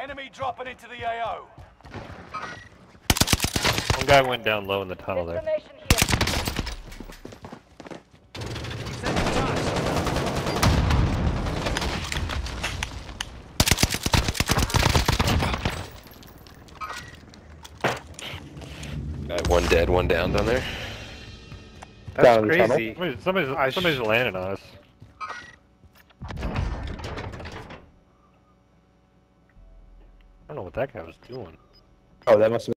Enemy dropping into the AO. One guy went down low in the tunnel there. Destination here. One dead, one down there. That's crazy. Somebody's landing on us. I don't know what that guy was doing. Oh, that must have